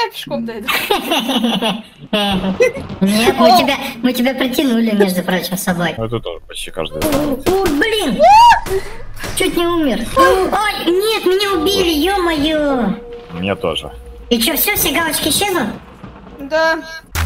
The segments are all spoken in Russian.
я пешком дойду. Нет, мы тебя притянули, между прочим, с собой. Это тоже почти каждый. Блин! Чуть не умер. Ой, нет, меня убили, ё-моё! Мне тоже. И чё, все галочки исчезнут? Да.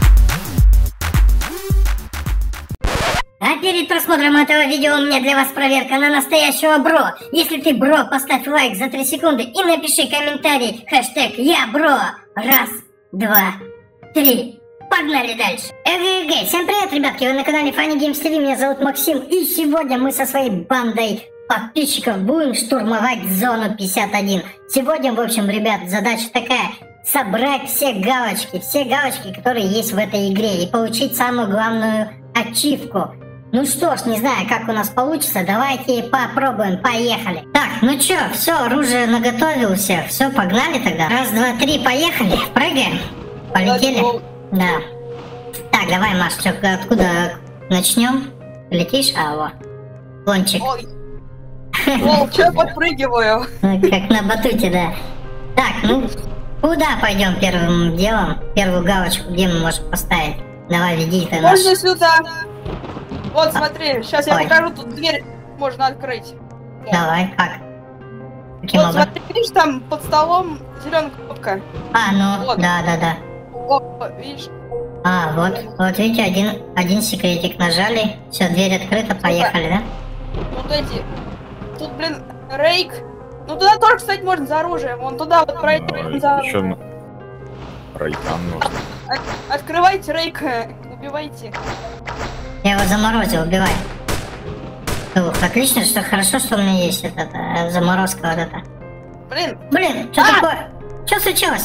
А перед просмотром этого видео у меня для вас проверка на настоящего бро. Если ты бро, поставь лайк за 3 секунды и напиши комментарий хэштег «Я бро». 1, 2, 3. Погнали дальше. Эгэгэй, всем привет, ребятки, вы на канале Funny Games TV, меня зовут Максим, и сегодня мы со своей бандой подписчиков будем штурмовать зону 51. Сегодня, в общем, ребят, задача такая: собрать все галочки, которые есть в этой игре, и получить самую главную ачивку. Ну что ж, не знаю, как у нас получится, давайте попробуем, поехали. Так, ну чё, все, оружие наготовил всех, все, погнали тогда. 1, 2, 3, поехали, прыгаем, полетели. Да. Так, давай, Маш, чё, откуда начнем? Летишь? А, вот, кончик. Ой, чё я подпрыгиваю? Как на батуте, да. Так, ну, куда пойдем первым делом? Первую галочку где мы можем поставить? Давай, веди ты нас. Можно сюда. Вот, смотри, сейчас я покажу, тут дверь можно открыть. Давай, как? Каким Вот, образом? смотри, видишь, там под столом зеленая кнопка. А, ну, Вот. да. О, видишь? А, вот видите, один секретик нажали, все, дверь открыта, поехали, да? Вот эти. Тут, блин, рейк. Ну туда тоже, кстати, можно за оружием. Вон туда вот пройти. Еще рейкан нужно. Открывайте рейк, убивайте. Я его заморозил, убивай. Ух, отлично, что хорошо, что у меня есть заморозка вот эта. Блин, что такое? Что случилось?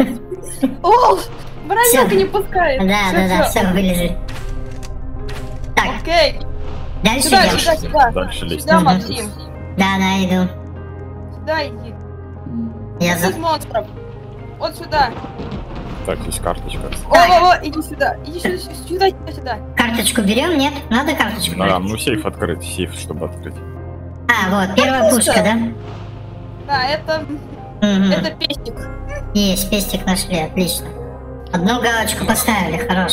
О, бронёнка не пускает. Да, все, вылезли. Так, окей. дальше Сюда, идем. сюда. Дальше лезть. Сюда, Максим. Да, иду. Сюда иди. Я Из монстров. Вот сюда. Так, здесь карточка. О, иди сюда. Иди сюда. Карточку берем, нет? Надо карточку брать? Да, ну сейф открыть, чтобы открыть. А, вот, первая пушка, да? Да, это пестик. Есть, пестик нашли, отлично. Одну галочку поставили, хорош.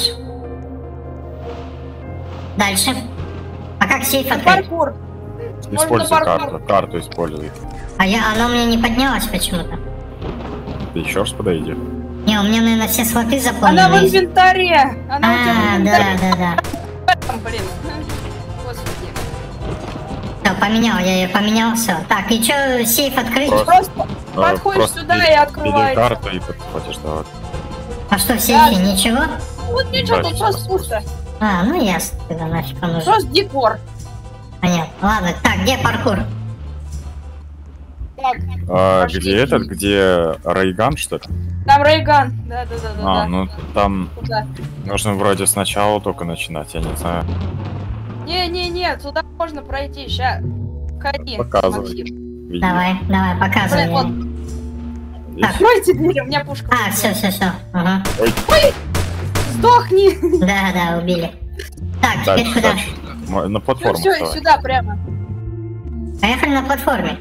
Дальше. А как сейф открыть? Паркур. Используй карту используй. А она у меня не поднялась почему-то. Ты еще раз подойди. Не, у меня, наверное, все слоты заполнены. Она в инвентаре. Она у тебя в инвентаре. Да. Блин. Господи. Все, поменял, я ее поменял, все. Так, и что, сейф открыть? Просто подходишь сюда и открываешь. Бери карту и подходишь, давай. А что в сейфе, ничего? Вот ничего, тут просто пусто. А, ну ясно, тогда нафиг он нужен. Просто декор. Понятно, ладно, так, где паркур? Так, где рейган, что ли? там рейган, да. Ну там Туда. нужно вроде сначала только начинать, я не знаю. Не, туда можно пройти, ща. Ходи, Показывай. Максим. Види. Давай, показывай. Вот. Здесь. Откройте дверь, у меня пушка. А, все. Ага. Ой, Сдохни! Да, убили. Так, теперь дальше, куда? дальше. На платформу Все, вставай. сюда прямо. Поехали на платформе.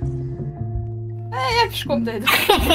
Я пешком дойду.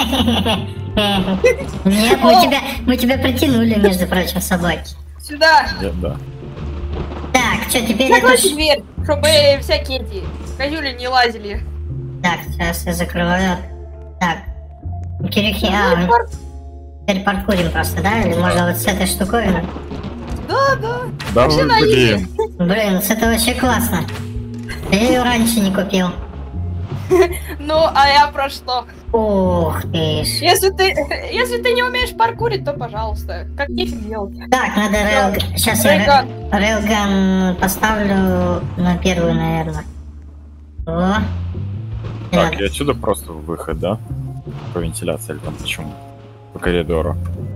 Нет, мы тебя притянули, между прочим, с собой. Сюда. Да. Так, что теперь Закройте дверь, чтобы всякие эти козюли не лазили. Так, сейчас я закрываю. Так. Кирюхи, теперь паркурим просто, да? Или можно вот с этой штуковиной? Да. Да, Вообще на блин. Блин, это вообще классно. Я ее раньше не купил. Ну, а я про что? Ух ты ж. Если ты не умеешь паркурить, то пожалуйста. Как нефиг делать. Так, надо сейчас я рейлган поставлю на первую, наверное. О. Так, и отсюда просто выход, да? По вентиляции или там почему? По коридору.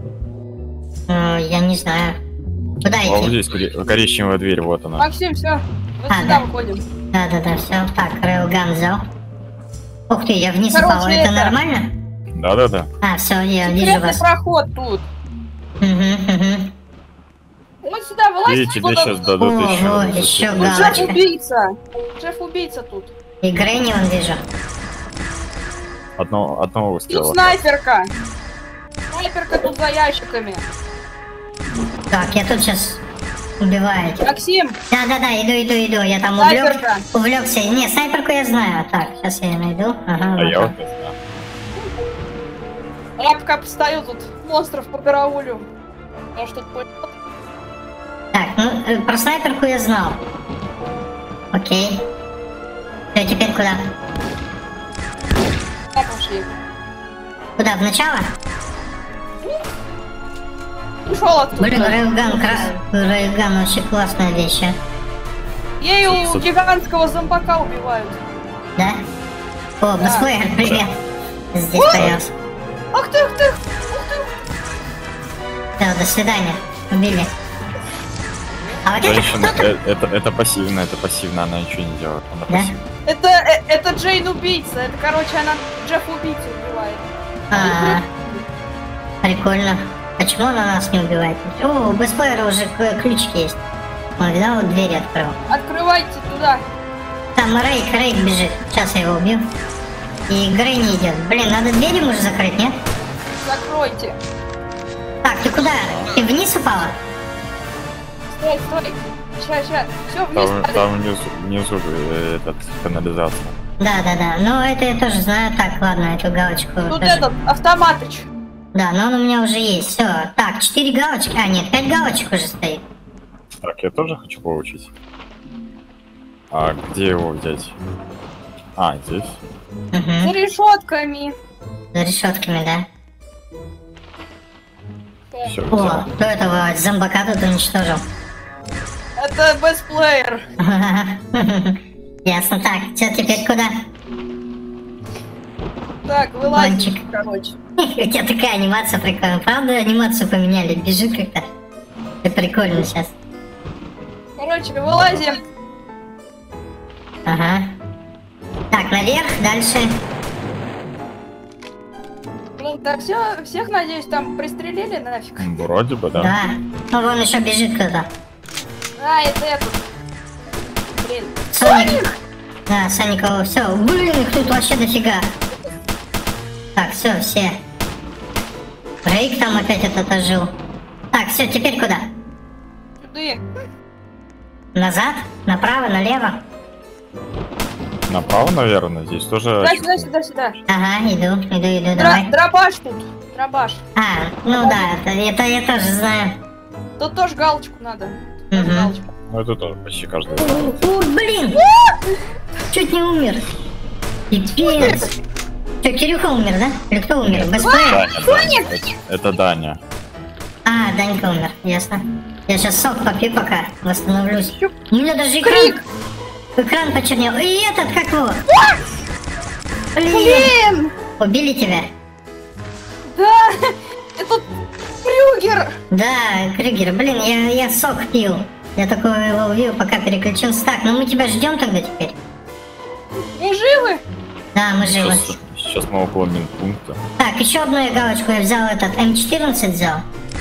Я не знаю. Куда А вот идти? здесь коричневая дверь, вот она. Максим, все. Вот А, сюда да. выходим. Да, все. Так, рейлган взял. Ух ты, я вниз Короче, упал. Это нормально? Да. А, все, я вижу Секретный вас. проход тут. Угу. Вот сюда вылазь. И тебе сейчас дадут Ого, еще. еще Тут галочка. Шеф-убийца тут. И Грэнни вон вижу. Одного Тут выстрела. снайперка. снайперка тут за ящиками. Так, я тут сейчас убиваю этих. Максим, Да-да-да, иду. Я там снайперка. увлекся. Не, снайперку я знаю. Так, сейчас я ее найду. Ага, А вот я так. вот не знаю. Я пока постою тут, монстров по караулю. Может тут пойдет? Так, ну, про снайперку я знал. Окей. Все, теперь куда? Так, пошли. Куда, в начало? Ушел оттуда. Блин, рейлган вообще классная вещь, а. Ею гигантского зомбака убивают. Да? О, Бэсплеер, привет. Здесь появился. Ах ты, ах ты, ах ты. Все, до свидания. Убили. А вот Женщина, это кто-то... это пассивно, она ничего не делает. Она Да? пассивна. Это Джейн убийца. Это, короче, она Джефф убийцу убивает. Прикольно. Почему она нас не убивает? О, у Бэсплеера уже ключик есть. Он, видал, вот двери открыл. Открывайте туда. Там Рейк бежит. Сейчас я его убью. И Грей не идет. Блин, надо двери может закрыть, нет? Закройте. Так, ты куда? Ты вниз упала? Стой. Сейчас. Все, вниз падай. Там внизу этот канализация. Да. Ну, это я тоже знаю. Так, ладно, эту галочку Тут тоже. этот, автоматыч. Да, но он у меня уже есть. Все. Так, 4 галочки. А, нет, 5 галочек уже стоит. Так, я тоже хочу получить. А где его взять? А, здесь. За Угу. решетками. За решетками, да. Все, О, кто этого зомбака тут уничтожил? Это бестплеер. Ясно. Так, все, теперь куда? Так, вылазим, Мальчик. короче. У тебя такая анимация прикольная. Правда, анимацию поменяли? Бежит как-то. Это прикольно сейчас. Короче, вылазим. Ага. Так, наверх, дальше. Ну, да всех, надеюсь, там пристрелили нафиг. Вроде бы, да. Да. Ну, вон еще бежит кто-то. А, это этот. Блин. Соник. Да, Соникова, все. Блин, их тут вообще дофига. Так, все. Рейк там опять этот ожил. Так, все, теперь куда? Туды. Назад? Направо? Налево? Направо, наверное, здесь тоже... Сюда. Ага, иду, давай. Дробаш тут. Дробаш. А, ну да, это я тоже знаю. Тут тоже галочку надо. Тоже Мгм. галочку. Ну, это тоже почти каждый. О, блин! Чуть не умер. Пипец. Что, Кирюха умер, да? Или кто умер? Бэсплеер? Даня. Это Даня. А, Данька умер, ясно. Я сейчас сок попью пока, восстановлюсь. У меня даже Крик! экран почернел. И этот, как его? Блин! Блин! Убили тебя? Да! Это Крюгер! Да, Крюгер, блин, я сок пил. Я такого его убил, пока переключился. Так, ну мы тебя ждем тогда теперь. Не живы? Да, мы живы. Сейчас мы около минпункта. Так, еще одну я галочку я взял, этот М14 взял.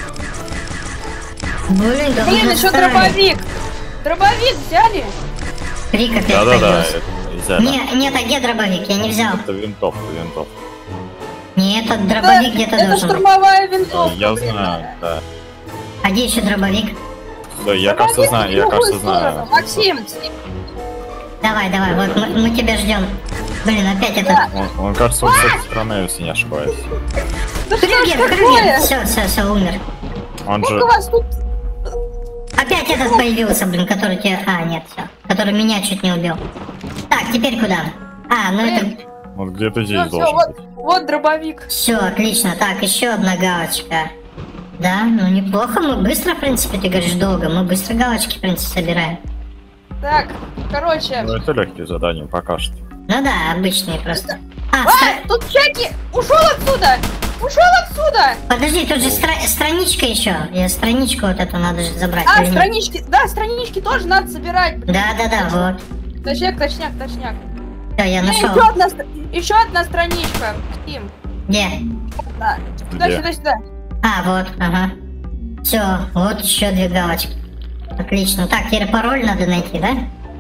Блин, да Блин, вы еще достали. дробовик! Дробовик взяли? Крик опять Да-да-да, появился. это взяли. Нет, а где дробовик? Я не взял. Это винтовка. Не, этот дробовик где-то это должен быть. штурмовая винтовка. Я блин. знаю, да. А где еще дробовик? Да, я кажется знаю, я кажется знаю. Максим! Давай, вот мы тебя ждем. Блин, опять этот. Он кажется, вот с этой стороны, если не ошибаюсь. Да что ж Крюгер, такое? все, умер. Он же... Сколько вас тут? Опять этот появился, блин, который тебя... А, нет, все. Который меня чуть не убил. Так, теперь куда? А, ну это... Вот где-то здесь Всё, должен быть. вот дробовик. Все, отлично. Так, еще одна галочка. Да, ну неплохо, мы быстро, в принципе, ты говоришь, долго. Мы быстро галочки, в принципе, собираем. Так, короче. Ну, это легкие задания пока что. Ну да, обычные просто. А, А, тут всякие... Ушел отсюда! подожди, тут же страничка еще. Страничку вот эту надо же забрать. А, или нет? странички. Да, странички тоже надо собирать. Да, вот. Точняк. Все, я нашел. Еще одна страничка. Тим. Где? Да. Где? Сюда. А, вот, ага. Все, вот еще 2 галочки. Отлично. Так, теперь пароль надо найти, да?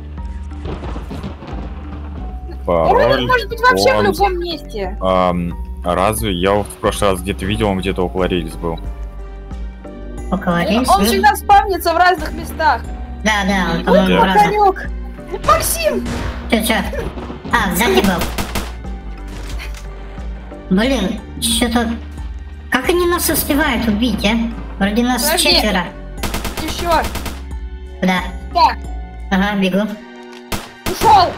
Пароль Пароль. может быть вообще в он, любом месте. Разве? Я вот в прошлый раз где-то видел, он где-то около рельс был. Около рельс? Он всегда спавнится в разных местах. Да, он, Вот по-моему, разных. Макарёк. Максим! Чё? А, сзади был. Блин, что-то... Как они нас успевают убить, а? Вроде нас Подожди. 4. Еще. Куда? Так, Ага, бегу. ушел.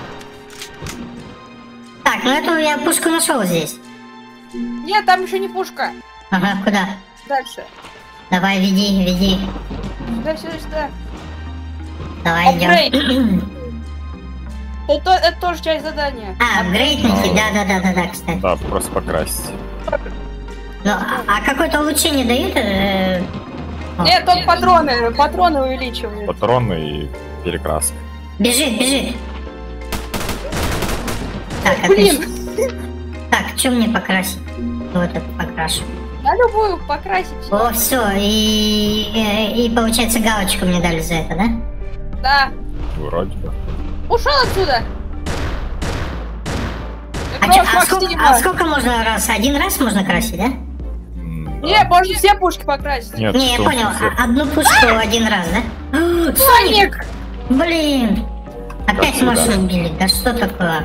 Так, ну эту я пушку нашел здесь. Нет, там еще не пушка. Ага, куда? Дальше. Давай, веди. Сюда. Давай, Апгрейд. идем. Это тоже часть задания. А, апгрейд найти? Да, кстати. Да, просто покрасить. Ну, а какое-то улучшение дают? Нет, тут патроны увеличивают. Патроны и перекраска. Бежит. Так, Блин, отлично. Так, что мне покрасить? Вот это покрашу. на любую покрасить. О, все, и получается галочку мне дали за это, да? Да. Вроде бы. Ушел отсюда. А сколько можно раз? Один раз можно красить, да? Да. Не, можно все пушки покрасить. Нет, Не, я что понял, все. одну пушку один раз, да? Соник! Блин! Опять всегда. машину убили, да что такое?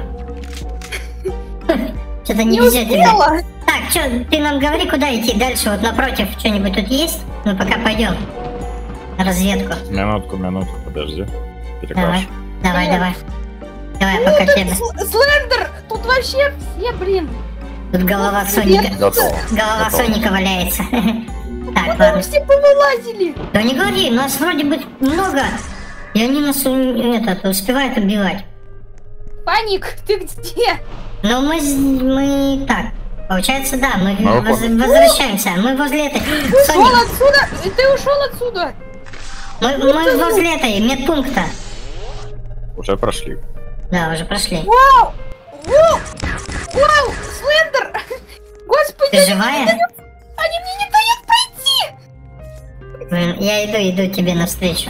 Что-то Не нельзя тебя. успела. Так, что, ты нам говори, куда идти дальше, вот напротив что-нибудь тут есть? Мы пока пойдем. На разведку. Минутку, подожди. Давай, Перекрашу. давай. Давай, пока тебе. Слендер! Тут вообще все, блин. Тут голова Соника. Готово. Голова Готово. Соника валяется. Так, Куда вы ладно. все повылазили? Да не говори, нас вроде бы много, и они нас успевают убивать. Паник, ты где? Но мы так, получается, да, мы Ну, возвращаемся. Мы возле этой... Ушел Соник, отсюда! Ты ушел отсюда! мы возле этой медпункта. Уже прошли. Да, уже прошли. Вау! Вау! Слендер! Господи, Ты живая? они мне не дают пройти! Блин, я иду тебе навстречу.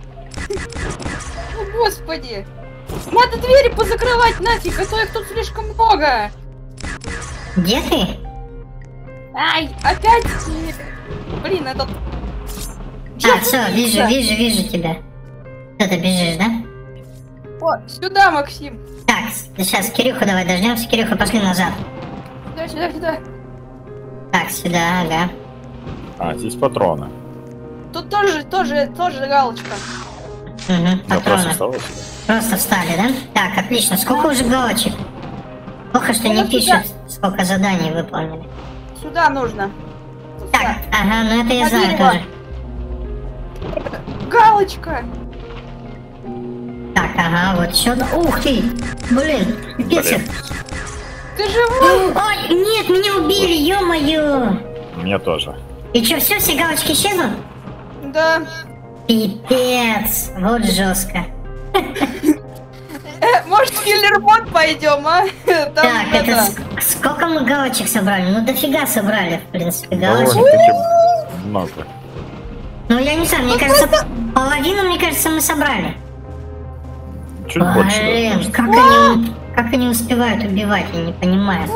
О, господи! Надо двери позакрывать нафиг, а то их тут слишком много! Где ты? Ай, опять! Блин, этот... А, все, вижу тебя. Что ты бежишь, да? О, сюда, Максим! Так, сейчас Кирюху давай дождемся. Кирюха, пошли назад. Сюда. Так, сюда, ага. А, здесь патроны. Тут тоже галочка. Угу, Я просто патроны. встал сюда. Просто встали, да? Так, отлично. Сколько уже галочек? Плохо, что не Ну, пишут, сколько заданий выполнили. Сюда нужно. Так, ага, ну это я На знаю дерево. тоже. Галочка! Так, ага, вот еще. Ух ты! Блин, пипец. Ты живой? Ой, нет, меня убили, ё-моё! Мне тоже. И что, все галочки исчезнут? Да. Пипец, вот жестко. Может, в киллер-мод пойдем, а? Там Так, это это... сколько мы галочек собрали? Ну дофига собрали, в принципе, галочек. Довольно-таки много. Ну я не знаю, мне кажется, половину, мне кажется, мы собрали. Чуть больше. Блин, даже. как они успевают убивать, я не понимаю.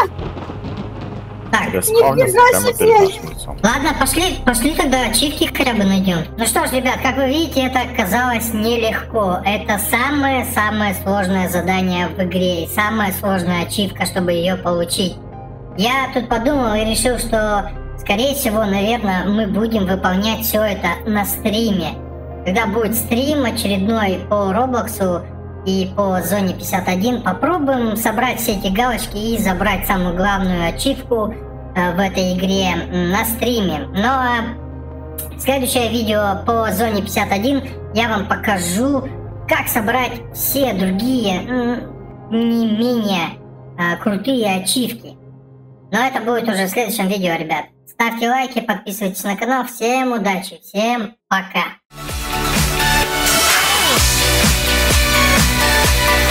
Так, Я спавнился Нифига прямо себе! перед нашим лицом. ладно, пошли тогда ачивки хотя бы найдем. Ну что ж, ребят, как вы видите, это оказалось нелегко. Это самое-самое сложное задание в игре и самая сложная ачивка, чтобы ее получить. Я тут подумал и решил, что, скорее всего, наверное, мы будем выполнять все это на стриме. Когда будет стрим очередной по Роблоксу и по Зоне 51, попробуем собрать все эти галочки и забрать самую главную ачивку в этой игре на стриме. Но следующее видео по Зоне 51 я вам покажу, как собрать все другие не менее крутые ачивки. Но это будет уже в следующем видео, ребят. Ставьте лайки, подписывайтесь на канал. Всем удачи, всем пока!